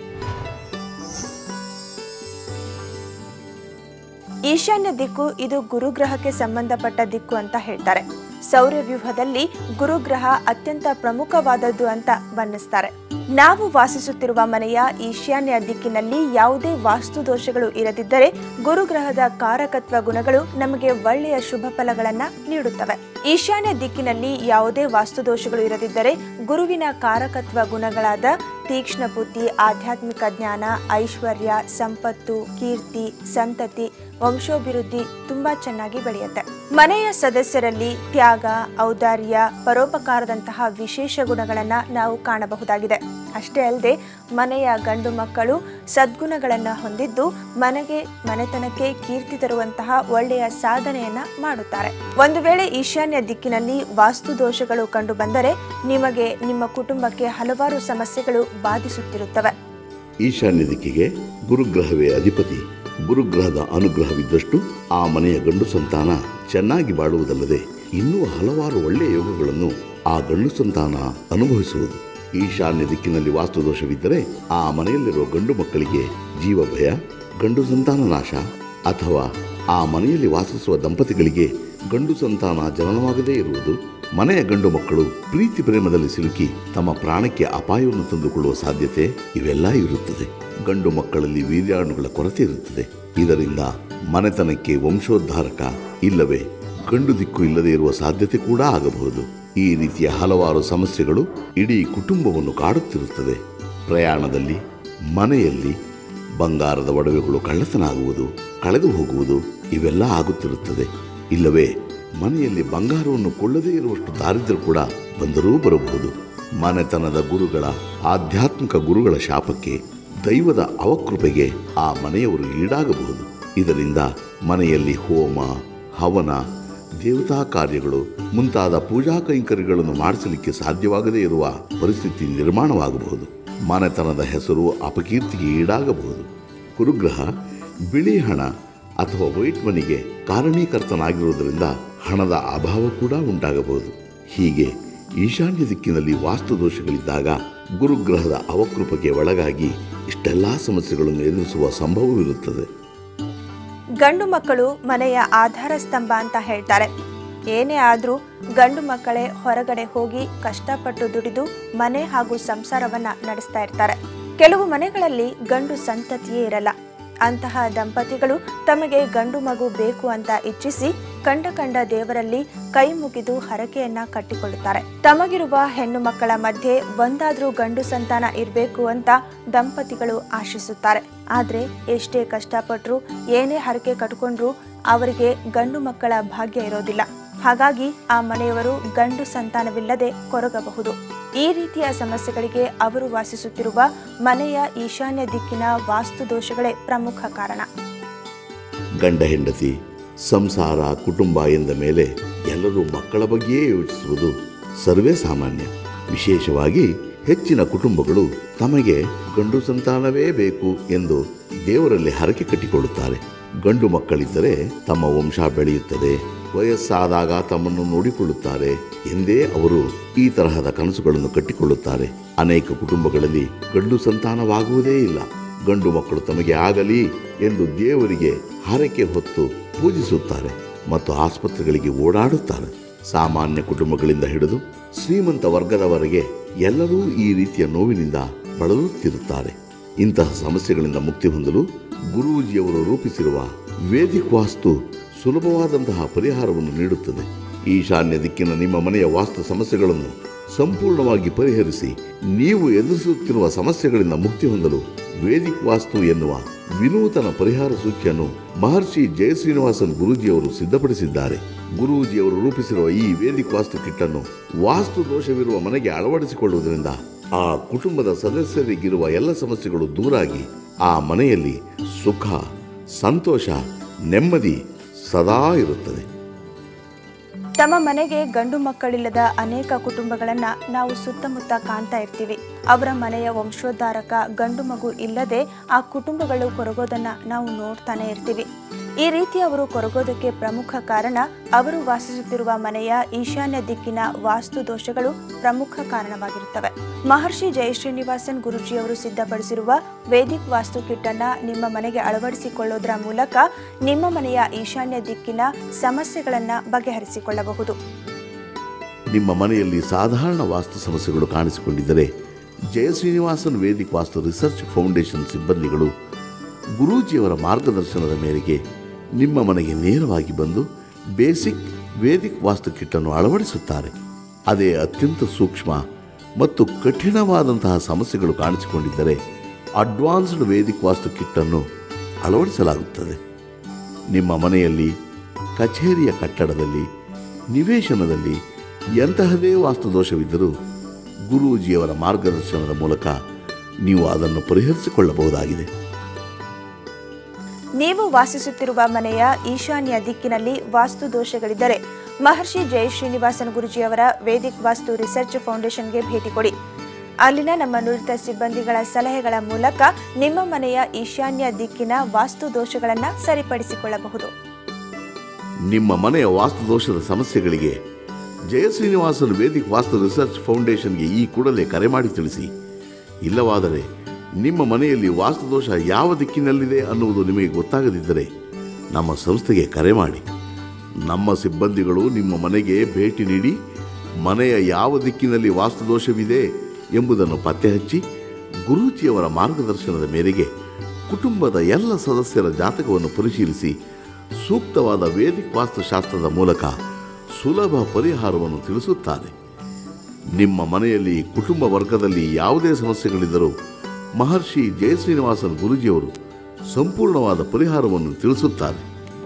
ಈಶಾನ್ಯ ದಿಕ್ಕು ಇದು ಗುರುಗ್ರಹಕ್ಕೆ ಸಂಬಂಧಪಟ್ಟ ದಿಕ್ಕು ಅಂತ ಹೇಳ್ತಾರೆ. ಸೌರವ್ಯೂಹದಲ್ಲಿ ಗುರುಗ್ರಹ ಅತ್ಯಂತ ಪ್ರಮುಖವಾದದ್ದು ಅಂತ ಬಣ್ಣಿಸ್ತಾರೆ. ನಾವು ವಾಸಿಸುತ್ತಿರುವ ಮನೆಯ ಈಶಾನ್ಯ ದಿಕ್ಕಿನಲ್ಲಿ ಯಾವುದೇ ವಾಸ್ತು ದೋಷಗಳು ಇರದಿದ್ದರೆ ಗುರುಗ್ರಹದ ಕಾರಕತ್ವ ಗುಣಗಳು ನಮಗೆ ಒಳ್ಳೆಯ ಶುಭ ಫಲಗಳನ್ನ ನೀಡುತ್ತವೆ. ಈಶಾನ್ಯ ದಿಕ್ಕಿನಲ್ಲಿ ಯಾವುದೇ ವಾಸ್ತು ದೋಷಗಳು ಇರದಿದ್ದರೆ ಗುರುವಿನ ಕಾರಕತ್ವ ಗುಣಗಳಾದ ತೀಕ್ಷ್ಣ ಬುದ್ಧಿ, ಆಧ್ಯಾತ್ಮಿಕ ಜ್ಞಾನ, ಐಶ್ವರ್ಯ, ಸಂಪತ್ತು, ಕೀರ್ತಿ, ಸಂತತಿ, ವಂಶೋಭಿವೃದ್ಧಿ ತುಂಬಾ ಚೆನ್ನಾಗಿ ಬೆಳೆಯುತ್ತೆ. ಮನೆಯ ಸದಸ್ಯರಲ್ಲಿ ತ್ಯಾಗ, ಔದಾರ್ಯ, ಪರೋಪಕಾರದಂತಹ ವಿಶೇಷ ಗುಣಗಳನ್ನ ನಾವು ಕಾಣಬಹುದಾಗಿದೆ. ಅಷ್ಟೇ ಅಲ್ಲದೆ ಮನೆಯ ಗಂಡು ಮಕ್ಕಳು ಸದ್ಗುಣಗಳನ್ನ ಹೊಂದಿದ್ದು ಮನೆಗೆ ಮನೆತನಕ್ಕೆ ಕೀರ್ತಿ ತರುವಂತಹ ಒಳ್ಳೆಯ ಸಾಧನೆಯನ್ನ ಮಾಡುತ್ತಾರೆ. ಒಂದು ವೇಳೆ ಈಶಾನ್ಯ ದಿಕ್ಕಿನಲ್ಲಿ ವಾಸ್ತು ದೋಷಗಳು ಕಂಡು ಬಂದರೆ ನಿಮಗೆ, ನಿಮ್ಮ ಕುಟುಂಬಕ್ಕೆ ಹಲವಾರು ಸಮಸ್ಯೆಗಳು ಬಾಧಿಸುತ್ತಿರುತ್ತವೆ. ಈಶಾನ್ಯ ದಿಕ್ಕಿಗೆ ಗುರುಗ್ರಹವೇ ಅಧಿಪತಿ. ಗುರುಗ್ರಹದ ಅನುಗ್ರಹವಿದ್ದಷ್ಟು ಆ ಮನೆಯ ಗಂಡು ಸಂತಾನ ಚೆನ್ನಾಗಿ ಬಾಳುವುದಲ್ಲದೆ ಇನ್ನೂ ಹಲವಾರು ಒಳ್ಳೆಯ ಯೋಗಗಳನ್ನು ಆ ಗಂಡು ಸಂತಾನ ಅನುಭವಿಸುವುದು. ಈಶಾನ್ಯ ದಿಕ್ಕಿನಲ್ಲಿ ವಾಸ್ತು ದೋಷವಿದ್ದರೆ ಆ ಮನೆಯಲ್ಲಿರುವ ಗಂಡು ಮಕ್ಕಳಿಗೆ ಜೀವ ಭಯ, ಗಂಡು ಸಂತಾನ ನಾಶ, ಅಥವಾ ಆ ಮನೆಯಲ್ಲಿ ವಾಸಿಸುವ ದಂಪತಿಗಳಿಗೆ ಗಂಡು ಸಂತಾನ ಜನನವಾಗದೇ ಇರುವುದು, ಮನೆಯ ಗಂಡು ಮಕ್ಕಳು ಪ್ರೀತಿ ಪ್ರೇಮದಲ್ಲಿ ಸಿಲುಕಿ ತಮ್ಮ ಪ್ರಾಣಕ್ಕೆ ಅಪಾಯವನ್ನು ತಂದುಕೊಳ್ಳುವ ಸಾಧ್ಯತೆ ಇವೆಲ್ಲ ಇರುತ್ತದೆ. ಗಂಡು ಮಕ್ಕಳಲ್ಲಿ ವೀರ್ಯಾಣುಗಳ ಕೊರತೆ ಇರುತ್ತದೆ. ಇದರಿಂದ ಮನೆತನಕ್ಕೆ ವಂಶೋದ್ಧಾರಕ ಇಲ್ಲವೇ ಗಂಡು ದಿಕ್ಕು ಇಲ್ಲದೆ ಇರುವ ಸಾಧ್ಯತೆ ಕೂಡ ಆಗಬಹುದು. ಈ ರೀತಿಯ ಹಲವಾರು ಸಮಸ್ಯೆಗಳು ಇಡೀ ಕುಟುಂಬವನ್ನು ಕಾಡುತ್ತಿರುತ್ತದೆ. ಪ್ರಯಾಣದಲ್ಲಿ, ಮನೆಯಲ್ಲಿ ಬಂಗಾರದ ಒಡವೆಗಳು ಕಳ್ಳತನ ಆಗುವುದು, ಕಳೆದು ಹೋಗುವುದು ಇವೆಲ್ಲ ಆಗುತ್ತಿರುತ್ತದೆ. ಇಲ್ಲವೇ ಮನೆಯಲ್ಲಿ ಬಂಗಾರವನ್ನು ಕೊಳ್ಳದೇ ಇರುವಷ್ಟು ದಾರಿದ್ರ್ಯ ಕೂಡ ಬಂದರೂ ಬರಬಹುದು. ಮನೆತನದ ಗುರುಗಳ, ಆಧ್ಯಾತ್ಮಿಕ ಗುರುಗಳ ಶಾಪಕ್ಕೆ, ದೈವದ ಅವಕೃಪೆಗೆ ಆ ಮನೆಯವರು ಈಡಾಗಬಹುದು. ಇದರಿಂದ ಮನೆಯಲ್ಲಿ ಹೋಮ, ಹವನ, ದೇವತಾ ಕಾರ್ಯಗಳು ಮುಂತಾದ ಪೂಜಾ ಕೈಂಕರ್ಯಗಳನ್ನು ಮಾಡಿಸಲಿಕ್ಕೆ ಸಾಧ್ಯವಾಗದೇ ಇರುವ ಪರಿಸ್ಥಿತಿ ನಿರ್ಮಾಣವಾಗಬಹುದು. ಮನೆತನದ ಹೆಸರು ಅಪಕೀರ್ತಿಗೆ ಈಡಾಗಬಹುದು. ಗುರುಗ್ರಹ ಬಿಳಿ ಹಣ ಅಥವಾ ವೈಟ್ ಮನಿಗೆ ಕಾರಣೀಕರ್ತನಾಗಿರುವುದರಿಂದ ಹಣದ ಅಭಾವ ಕೂಡ ಉಂಟಾಗಬಹುದು. ಹೀಗೆ ಈಶಾನ್ಯ ದಿಕ್ಕಿನಲ್ಲಿ ವಾಸ್ತು ದೋಷಗಳಿದ್ದಾಗ ಗುರುಗ್ರಹದ ಅವಕೃಪಕ್ಕೆ ಒಳಗಾಗಿ ಇಷ್ಟೆಲ್ಲಾ ಸಮಸ್ಯೆಗಳನ್ನು ಎದುರಿಸುವ ಸಂಭವವಿರುತ್ತದೆ. ಗಂಡು ಮಕ್ಕಳು ಮನೆಯ ಆಧಾರ ಸ್ತಂಭ ಅಂತ ಹೇಳ್ತಾರೆ. ಏನೇ ಆದ್ರೂ ಗಂಡು ಮಕ್ಕಳೇ ಹೊರಗಡೆ ಹೋಗಿ ಕಷ್ಟಪಟ್ಟು ದುಡಿದು ಮನೆ ಹಾಗೂ ಸಂಸಾರವನ್ನ ನಡೆಸ್ತಾ ಇರ್ತಾರೆ. ಕೆಲವು ಮನೆಗಳಲ್ಲಿ ಗಂಡು ಸಂತತಿಯೇ ಇರಲ್ಲ. ಅಂತಹ ದಂಪತಿಗಳು ತಮಗೆ ಗಂಡು ಮಗು ಬೇಕು ಅಂತ ಇಚ್ಛಿಸಿ ಕಂಡ ಕಂಡ ದೇವರಲ್ಲಿ ಕೈ ಮುಗಿದು ಹರಕೆಯನ್ನ ಕಟ್ಟಿಕೊಳ್ಳುತ್ತಾರೆ. ತಮಗಿರುವ ಹೆಣ್ಣು ಮಕ್ಕಳ ಮಧ್ಯೆ ಒಂದಾದ್ರೂ ಗಂಡು ಸಂತಾನ ಇರಬೇಕು ಅಂತ ದಂಪತಿಗಳು ಆಶಿಸುತ್ತಾರೆ. ಆದ್ರೆ ಎಷ್ಟೇ ಕಷ್ಟಪಟ್ರು, ಏನೇ ಹರಕೆ ಕಟ್ಕೊಂಡ್ರು ಅವರಿಗೆ ಗಂಡು ಮಕ್ಕಳ ಭಾಗ್ಯ ಇರೋದಿಲ್ಲ. ಹಾಗಾಗಿ ಆ ಮನೆಯವರು ಗಂಡು ಸಂತಾನವಿಲ್ಲದೆ ಕೊರಗಬಹುದು. ಈ ರೀತಿಯ ಸಮಸ್ಯೆಗಳಿಗೆ ಅವರು ವಾಸಿಸುತ್ತಿರುವ ಮನೆಯ ಈಶಾನ್ಯ ದಿಕ್ಕಿನ ವಾಸ್ತು ದೋಷಗಳೇ ಪ್ರಮುಖ ಕಾರಣ. ಗಂಡ ಹೆಂಡತಿ, ಸಂಸಾರ, ಕುಟುಂಬ ಎಂದ ಮೇಲೆ ಎಲ್ಲರೂ ಮಕ್ಕಳ ಬಗ್ಗೆಯೇ ಯೋಚಿಸುವುದು ಸರ್ವೇ ಸಾಮಾನ್ಯ. ವಿಶೇಷವಾಗಿ ಹೆಚ್ಚಿನ ಕುಟುಂಬಗಳು ತಮಗೆ ಗಂಡು ಸಂತಾನವೇ ಬೇಕು ಎಂದು ದೇವರಲ್ಲಿ ಹರಕೆ ಕಟ್ಟಿಕೊಳ್ಳುತ್ತಾರೆ. ಗಂಡು ಮಕ್ಕಳಿದ್ದರೆ ತಮ್ಮ ವಂಶ ಬೆಳೆಯುತ್ತದೆ, ವಯಸ್ಸಾದಾಗ ತಮ್ಮನ್ನು ನೋಡಿಕೊಳ್ಳುತ್ತಾರೆ ಎಂದೇ ಅವರು ಈ ತರಹದ ಕನಸುಗಳನ್ನು ಕಟ್ಟಿಕೊಳ್ಳುತ್ತಾರೆ. ಅನೇಕ ಕುಟುಂಬಗಳಲ್ಲಿ ಗಂಡು ಸಂತಾನವಾಗುವುದೇ ಇಲ್ಲ. ಗಂಡು ಮಕ್ಕಳು ತಮಗೆ ಆಗಲಿ ಎಂದು ದೇವರಿಗೆ ಹರಕೆ ಹೊತ್ತು ಪೂಜಿಸುತ್ತಾರೆ ಮತ್ತು ಆಸ್ಪತ್ರೆಗಳಿಗೆ ಓಡಾಡುತ್ತಾರೆ. ಸಾಮಾನ್ಯ ಕುಟುಂಬಗಳಿಂದ ಹಿಡಿದು ಶ್ರೀಮಂತ ವರ್ಗದವರೆಗೆ ಎಲ್ಲರೂ ಈ ರೀತಿಯ ನೋವಿನಿಂದ ಬಳಲುತ್ತಿರುತ್ತಾರೆ. ಇಂತಹ ಸಮಸ್ಯೆಗಳಿಂದ ಮುಕ್ತಿ ಹೊಂದಲು ಗುರೂಜಿಯವರು ರೂಪಿಸಿರುವ ವೇದಿಕ್ ವಾಸ್ತು ಸುಲಭವಾದಂತಹ ಪರಿಹಾರವನ್ನು ನೀಡುತ್ತದೆ. ಈಶಾನ್ಯ ದಿಕ್ಕಿನ ನಿಮ್ಮ ಮನೆಯ ವಾಸ್ತು ಸಮಸ್ಯೆಗಳನ್ನು ಸಂಪೂರ್ಣವಾಗಿ ಪರಿಹರಿಸಿ ನೀವು ಎದುರಿಸುತ್ತಿರುವ ಸಮಸ್ಯೆಗಳಿಂದ ಮುಕ್ತಿ ಹೊಂದಲು ವೇದಿಕ್ ವಾಸ್ತು ಎನ್ನುವ ವಿನೂತನ ಪರಿಹಾರ ಸೂಚಿಯನ್ನು ಮಹರ್ಷಿ ಜಯಶ್ರೀನಿವಾಸನ್ ಗುರೂಜಿಯವರು ಸಿದ್ಧಪಡಿಸಿದ್ದಾರೆ. ಗುರೂಜಿಯವರು ರೂಪಿಸಿರುವ ಈ ವೇದಿಕ್ ವಾಸ್ತು ಕಿಟ್ ಅನ್ನು ವಾಸ್ತು ದೋಷವಿರುವ ಮನೆಗೆ ಅಳವಡಿಸಿಕೊಳ್ಳುವುದರಿಂದ ಆ ಕುಟುಂಬದ ಸದಸ್ಯರಿಗಿರುವ ಎಲ್ಲ ಸಮಸ್ಯೆಗಳು ದೂರಾಗಿ ಆ ಮನೆಯಲ್ಲಿ ಸುಖ, ಸಂತೋಷ, ನೆಮ್ಮದಿ ಸದಾ ಇರುತ್ತದೆ. ತಮ್ಮ ಮನೆಗೆ ಗಂಡು ಮಕ್ಕಳಿಲ್ಲದ ಅನೇಕ ಕುಟುಂಬಗಳನ್ನ ನಾವು ಸುತ್ತಮುತ್ತ ಕಾಣ್ತಾ ಇರ್ತೀವಿ. ಅವರ ಮನೆಯ ವಂಶೋದ್ಧಾರಕ ಗಂಡು ಮಗು ಇಲ್ಲದೆ ಆ ಕುಟುಂಬಗಳು ಕೊರಗೋದನ್ನ ನಾವು ನೋಡ್ತಾನೆ ಇರ್ತೀವಿ. ಈ ರೀತಿ ಅವರು ಕೊರಗೋದಕ್ಕೆ ಪ್ರಮುಖ ಕಾರಣ ಅವರು ವಾಸಿಸುತ್ತಿರುವ ಮನೆಯ ಈಶಾನ್ಯ ದಿಕ್ಕಿನ ವಾಸ್ತು ದೋಷಗಳು ಪ್ರಮುಖ ಕಾರಣವಾಗಿರುತ್ತವೆ. ಮಹರ್ಷಿ ಜಯಶ್ರೀನಿವಾಸನ್ ಗುರೂಜಿಯವರು ಸಿದ್ಧಪಡಿಸಿರುವ ವೇದಿಕ್ ವಾಸ್ತು ಕಿಟ್ ಅನ್ನ ನಿಮ್ಮ ಮನೆಗೆ ಅಳವಡಿಸಿಕೊಳ್ಳೋದರ ಮೂಲಕ ನಿಮ್ಮ ಮನೆಯ ಈಶಾನ್ಯ ದಿಕ್ಕಿನ ಸಮಸ್ಯೆಗಳನ್ನ ಬಗೆಹರಿಸಿಕೊಳ್ಳಬಹುದು. ನಿಮ್ಮ ಮನೆಯಲ್ಲಿ ಸಾಧಾರಣ ವಾಸ್ತು ಸಮಸ್ಯೆಗಳು ಕಾಣಿಸಿಕೊಂಡಿದ್ದರೆ Jaya Srinivasan Vedic Vastu Research Foundation ಸಿಬ್ಬಂದಿಗಳು ಗುರೂಜಿಯವರ ಮಾರ್ಗದರ್ಶನದ ಮೇರೆಗೆ ನಿಮ್ಮ ಮನೆಗೆ ನೇರವಾಗಿ ಬಂದು ಬೇಸಿಕ್ ವೇದಿಕ್ ವಾಸ್ತು ಕಿಟ್ ಅನ್ನು ಅಳವಡಿಸುತ್ತಾರೆ. ಅದೇ ಅತ್ಯಂತ ಸೂಕ್ಷ್ಮ ಮತ್ತು ಕಠಿಣವಾದಂತಹ ಸಮಸ್ಯೆಗಳು ಕಾಣಿಸಿಕೊಂಡಿದ್ದರೆ ಅಡ್ವಾನ್ಸ್ಡ್ ವೇದಿಕ್ ವಾಸ್ತು ಕಿಟ್ ಅನ್ನು ಅಳವಡಿಸಲಾಗುತ್ತದೆ. ನಿಮ್ಮ ಮನೆಯಲ್ಲಿ, ಕಚೇರಿಯ ಕಟ್ಟಡದಲ್ಲಿ, ನಿವೇಶನದಲ್ಲಿ ಎಂತಹದೇ ವಾಸ್ತು ದೋಷವಿದ್ದರೂ ಗುರೂಜಿಯವರ ಮಾರ್ಗದರ್ಶನದ ಮೂಲಕ ನೀವು ಅದನ್ನು ಪರಿಹರಿಸಿಕೊಳ್ಳಬಹುದಾಗಿದೆ. ನೀವು ವಾಸಿಸುತ್ತಿರುವ ಮನೆಯ ಈಶಾನ್ಯ ದಿಕ್ಕಿನಲ್ಲಿ ವಾಸ್ತು ದೋಷಗಳಿದ್ದರೆ ಮಹರ್ಷಿ ಜಯಶ್ರೀನಿವಾಸನ್ ಗುರೂಜಿಯವರ ವೇದಿಕ್ ವಾಸ್ತು ರಿಸರ್ಚ್ ಫೌಂಡೇಶನ್ಗೆ ಭೇಟಿ ಕೊಡಿ. ಅಲ್ಲಿನ ನಮ್ಮ ನುರಿತ ಸಿಬ್ಬಂದಿಗಳ ಸಲಹೆಗಳ ಮೂಲಕ ನಿಮ್ಮ ಮನೆಯ ಈಶಾನ್ಯ ದಿಕ್ಕಿನ ವಾಸ್ತು ದೋಷಗಳನ್ನು ಸರಿಪಡಿಸಿಕೊಳ್ಳಬಹುದು. ನಿಮ್ಮ ಮನೆಯ ವಾಸ್ತು ದೋಷದ ಸಮಸ್ಯೆಗಳಿಗೆ ಜಯಶ್ರೀನಿವಾಸನ್ ವೇದಿಕ್ ವಾಸ್ತು ರಿಸರ್ಚ್ ಫೌಂಡೇಶನ್ಗೆ ಈ ಕೂಡಲೇ ಕರೆ ಮಾಡಿ ತಿಳಿಸಿ. ಇಲ್ಲವಾದರೆ ನಿಮ್ಮ ಮನೆಯಲ್ಲಿ ವಾಸ್ತುದೋಷ ಯಾವ ದಿಕ್ಕಿನಲ್ಲಿದೆ ಅನ್ನುವುದು ನಿಮಗೆ ಗೊತ್ತಾಗದಿದ್ದರೆ ನಮ್ಮ ಸಂಸ್ಥೆಗೆ ಕರೆ ಮಾಡಿ. ನಮ್ಮ ಸಿಬ್ಬಂದಿಗಳು ನಿಮ್ಮ ಮನೆಗೆ ಭೇಟಿ ನೀಡಿ ಮನೆಯ ಯಾವ ದಿಕ್ಕಿನಲ್ಲಿ ವಾಸ್ತುದೋಷವಿದೆ ಎಂಬುದನ್ನು ಪತ್ತೆ ಹಚ್ಚಿ ಗುರೂಜಿಯವರ ಮಾರ್ಗದರ್ಶನದ ಮೇರೆಗೆ ಕುಟುಂಬದ ಎಲ್ಲ ಸದಸ್ಯರ ಜಾತಕವನ್ನು ಪರಿಶೀಲಿಸಿ ಸೂಕ್ತವಾದ ವೇದಿಕ್ ವಾಸ್ತುಶಾಸ್ತ್ರದ ಮೂಲಕ ಸುಲಭ ಪರಿಹಾರವನ್ನು ತಿಳಿಸುತ್ತಾರೆ. ನಿಮ್ಮ ಮನೆಯಲ್ಲಿ ಕುಟುಂಬ ವರ್ಗದಲ್ಲಿ ಯಾವುದೇ ಸಮಸ್ಯೆಗಳಿದ್ದರೂ ಮಹರ್ಷಿ ಜಯಶ್ರೀನಿವಾಸನ್ ಗುರೂಜಿಯವರು ಸಂಪೂರ್ಣವಾದ ಪರಿಹಾರವನ್ನು ತಿಳಿಸುತ್ತಾರೆ.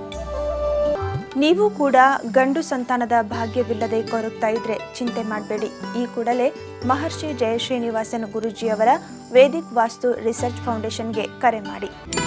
ನೀವು ಕೂಡ ಗಂಡು ಸಂತಾನದ ಭಾಗ್ಯವಿಲ್ಲದೆ ಕೊರಗ್ತಾ ಇದ್ರೆ ಚಿಂತೆ ಮಾಡಬೇಡಿ. ಈ ಕೂಡಲೇ ಮಹರ್ಷಿ ಜಯಶ್ರೀನಿವಾಸನ್ ಗುರೂಜಿಯವರ ವೇದಿಕ್ ವಾಸ್ತು ರಿಸರ್ಚ್ ಫೌಂಡೇಶನ್ಗೆ ಕರೆ ಮಾಡಿ.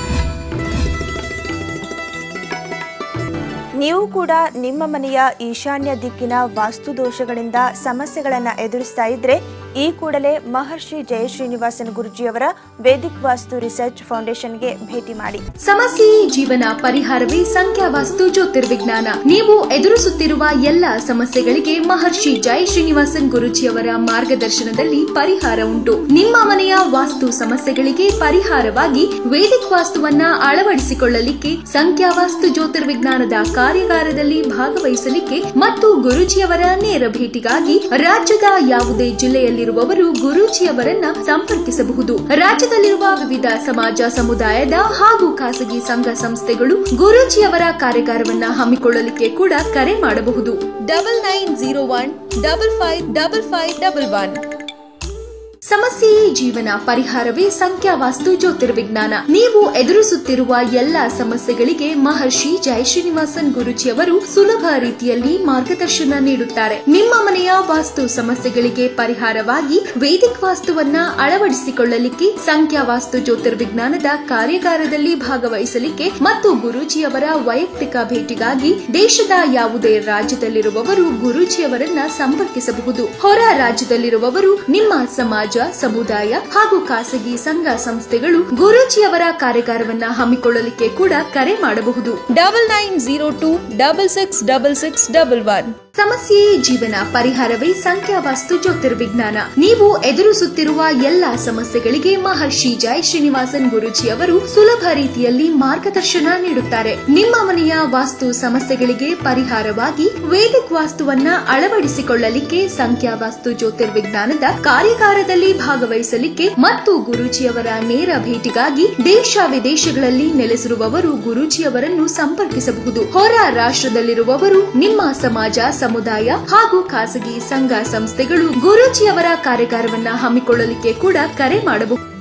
ನೀವು ಕೂಡ ನಿಮ್ಮ ಮನೆಯ ಈಶಾನ್ಯ ದಿಕ್ಕಿನ ವಾಸ್ತು ದೋಷಗಳಿಂದ ಸಮಸ್ಯೆಗಳನ್ನು ಎದುರಿಸ್ತಾ ಇದ್ರೆ ಈ ಕೂಡಲೇ ಮಹರ್ಷಿ ಜಯಶ್ರೀನಿವಾಸನ್ ಗುರೂಜಿಯವರ ವೇದಿಕ್ ವಾಸ್ತು ರಿಸರ್ಚ್ ಫೌಂಡೇಶನ್ಗೆ ಭೇಟಿ ಮಾಡಿ. ಸಮಸ್ಯೆ ಜೀವನ ಪರಿಹಾರವೇ ಸಂಖ್ಯಾವಾಸ್ತು ಜ್ಯೋತಿರ್ವಿಜ್ಞಾನ. ನೀವು ಎದುರಿಸುತ್ತಿರುವ ಎಲ್ಲ ಸಮಸ್ಯೆಗಳಿಗೆ ಮಹರ್ಷಿ ಜಯಶ್ರೀನಿವಾಸನ್ ಗುರೂಜಿಯವರ ಮಾರ್ಗದರ್ಶನದಲ್ಲಿ ಪರಿಹಾರ ಉಂಟು. ನಿಮ್ಮ ಮನೆಯ ವಾಸ್ತು ಸಮಸ್ಯೆಗಳಿಗೆ ಪರಿಹಾರವಾಗಿ ವೇದಿಕ್ ವಾಸ್ತುವನ್ನ ಅಳವಡಿಸಿಕೊಳ್ಳಲಿಕ್ಕೆ ಸಂಖ್ಯಾವಾಸ್ತು ಜ್ಯೋತಿರ್ವಿಜ್ಞಾನದ ಕಾರ್ಯಾಗಾರದಲ್ಲಿ ಭಾಗವಹಿಸಲಿಕ್ಕೆ ಮತ್ತು ಗುರೂಜಿಯವರ ನೇರ ಭೇಟಿಗಾಗಿ ರಾಜ್ಯದ ಯಾವುದೇ ಜಿಲ್ಲೆಯಲ್ಲಿರುವವರು ಗುರೂಜಿಯವರನ್ನ ಸಂಪರ್ಕಿಸಬಹುದು. ರಾಜ್ಯದಲ್ಲಿರುವ ವಿವಿಧ ಸಮಾಜ ಸಮುದಾಯದ ಹಾಗೂ ಖಾಸಗಿ ಸಂಘ ಸಂಸ್ಥೆಗಳು ಗುರೂಜಿಯವರ ಕಾರ್ಯಾಗಾರವನ್ನ ಹಮ್ಮಿಕೊಳ್ಳಲಿಕ್ಕೆ ಕೂಡ ಕರೆ ಮಾಡಬಹುದು. Double nine zero one double five double five double one. ಸಮಸ್ಯೆ ಜೀವನ ಪರಿಹಾರವೇ ಸಂಖ್ಯಾವಾಸ್ತು ಜ್ಯೋತಿರ್ವಿಜ್ಞಾನ. ನೀವು ಎದುರಿಸುತ್ತಿರುವ ಎಲ್ಲ ಸಮಸ್ಯೆಗಳಿಗೆ ಮಹರ್ಷಿ ಜಯಶ್ರೀನಿವಾಸನ್ ಗುರೂಜಿಯವರು ಸುಲಭ ರೀತಿಯಲ್ಲಿ ಮಾರ್ಗದರ್ಶನ ನೀಡುತ್ತಾರೆ. ನಿಮ್ಮ ಮನೆಯ ವಾಸ್ತು ಸಮಸ್ಯೆಗಳಿಗೆ ಪರಿಹಾರವಾಗಿ ವೇದಿಕ್ ವಾಸ್ತುವನ್ನ ಅಳವಡಿಸಿಕೊಳ್ಳಲಿಕ್ಕೆ ಸಂಖ್ಯಾವಾಸ್ತು ಜ್ಯೋತಿರ್ವಿಜ್ಞಾನದ ಕಾರ್ಯಾಗಾರದಲ್ಲಿ ಭಾಗವಹಿಸಲಿಕ್ಕೆ ಮತ್ತು ಗುರೂಜಿಯವರ ವೈಯಕ್ತಿಕ ಭೇಟಿಗಾಗಿ ದೇಶದ ಯಾವುದೇ ರಾಜ್ಯದಲ್ಲಿರುವವರು ಗುರೂಜಿಯವರನ್ನ ಸಂಪರ್ಕಿಸಬಹುದು. ಹೊರ ರಾಜ್ಯದಲ್ಲಿರುವವರು ನಿಮ್ಮ ಸಮಾಜ ಸಮುದಾಯ ಹಾಗೂ ಖಾಸಗಿ ಸಂಘ ಸಂಸ್ಥೆಗಳು ಗುರೂಜಿಯವರ ಕಾರ್ಯಾಗಾರವನ್ನ ಹಮ್ಮಿಕೊಳ್ಳಲಿಕ್ಕೆ ಕೂಡ ಕರೆ ಮಾಡಬಹುದು. Double nine zero two double six double six double one. ಸಮಸ್ಯೆ ಜೀವನ ಪರಿಹಾರವೇ ಸಂಖ್ಯಾವಾಸ್ತು ಜ್ಯೋತಿರ್ವಿಜ್ಞಾನ. ನೀವು ಎದುರಿಸುತ್ತಿರುವ ಎಲ್ಲಾ ಸಮಸ್ಯೆಗಳಿಗೆ ಮಹರ್ಷಿ ಜಯಶ್ರೀನಿವಾಸನ್ ಗುರೂಜಿಯವರು ಸುಲಭ ರೀತಿಯಲ್ಲಿ ಮಾರ್ಗದರ್ಶನ ನೀಡುತ್ತಾರೆ. ನಿಮ್ಮ ಮನೆಯ ವಾಸ್ತು ಸಮಸ್ಯೆಗಳಿಗೆ ಪರಿಹಾರವಾಗಿ ವೇದಿಕ್ ವಾಸ್ತುವನ್ನ ಅಳವಡಿಸಿಕೊಳ್ಳಲಿಕ್ಕೆ ಸಂಖ್ಯಾವಾಸ್ತು ಜ್ಯೋತಿರ್ವಿಜ್ಞಾನದ ಕಾರ್ಯಾಗಾರದಲ್ಲಿ ಭಾಗವಹಿಸಲಿಕ್ಕೆ ಮತ್ತು ಗುರೂಜಿಯವರ ನೇರ ಭೇಟಿಗಾಗಿ ದೇಶ ವಿದೇಶಗಳಲ್ಲಿ ನೆಲೆಸಿರುವವರು ಗುರೂಜಿಯವರನ್ನು ಸಂಪರ್ಕಿಸಬಹುದು. ಹೊರ ರಾಷ್ಟ್ರದಲ್ಲಿರುವವರು ನಿಮ್ಮ ಸಮಾಜ ಸಮುದಾಯ ಹಾಗೂ ಖಾಸಗಿ ಸಂಘ ಸಂಸ್ಥೆಗಳು ಗುರೂಜಿಯವರ ಕಾರ್ಯಾಗಾರವನ್ನ ಹಮ್ಮಿಕೊಳ್ಳಲಿಕ್ಕೆ ಕೂಡ ಕರೆ ಮಾಡಬಹುದು.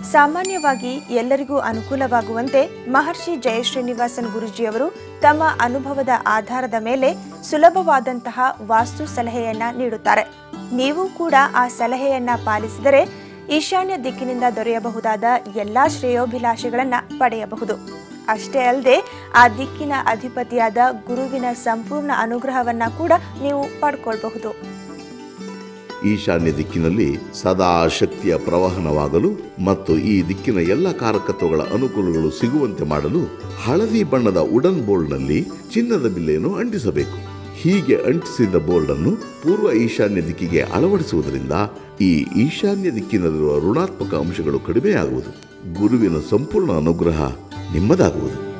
ಸಾಮಾನ್ಯವಾಗಿ ಎಲ್ಲರಿಗೂ ಅನುಕೂಲವಾಗುವಂತೆ ಮಹರ್ಷಿ ಜಯಶ್ರೀನಿವಾಸನ್ ಗುರೂಜಿಯವರು ತಮ್ಮ ಅನುಭವದ ಆಧಾರದ ಮೇಲೆ ಸುಲಭವಾದಂತಹ ವಾಸ್ತು ಸಲಹೆಯನ್ನ ನೀಡುತ್ತಾರೆ. ನೀವು ಕೂಡ ಆ ಸಲಹೆಯನ್ನ ಪಾಲಿಸಿದರೆ ಈಶಾನ್ಯ ದಿಕ್ಕಿನಿಂದ ದೊರೆಯಬಹುದಾದ ಎಲ್ಲಾ ಶ್ರೇಯೋಭಿಲಾಷೆಗಳನ್ನ ಪಡೆಯಬಹುದು. ಅಷ್ಟೇ ಅಲ್ಲದೆ ಆ ದಿಕ್ಕಿನ ಅಧಿಪತಿಯಾದ ಗುರುವಿನ ಸಂಪೂರ್ಣ ಅನುಗ್ರಹವನ್ನ ಕೂಡ ನೀವು ಪಡ್ಕೊಳ್ಬಹುದು. ಈಶಾನ್ಯ ದಿಕ್ಕಿನಲ್ಲಿ ಸದಾ ಶಕ್ತಿಯ ಪ್ರವಹನವಾಗಲು ಮತ್ತು ಈ ದಿಕ್ಕಿನ ಎಲ್ಲ ಕಾರಕತ್ವಗಳ ಅನುಕೂಲಗಳು ಸಿಗುವಂತೆ ಮಾಡಲು ಹಳದಿ ಬಣ್ಣದ ವುಡನ್ ಬೋರ್ಡ್ನಲ್ಲಿ ಚಿನ್ನದ ಬಿಲ್ಲೆಯನ್ನು ಅಂಟಿಸಬೇಕು. ಹೀಗೆ ಅಂಟಿಸಿದ ಬೋರ್ಡ್ ಅನ್ನು ಪೂರ್ವ ಈಶಾನ್ಯ ದಿಕ್ಕಿಗೆ ಅಳವಡಿಸುವುದರಿಂದ ಈ ಈಶಾನ್ಯ ದಿಕ್ಕಿನಲ್ಲಿರುವ ಋಣಾತ್ಮಕ ಅಂಶಗಳು ಕಡಿಮೆಯಾಗುವುದು. ಗುರುವಿನ ಸಂಪೂರ್ಣ ಅನುಗ್ರಹ ನಿಮ್ಮದಾಗುವುದು.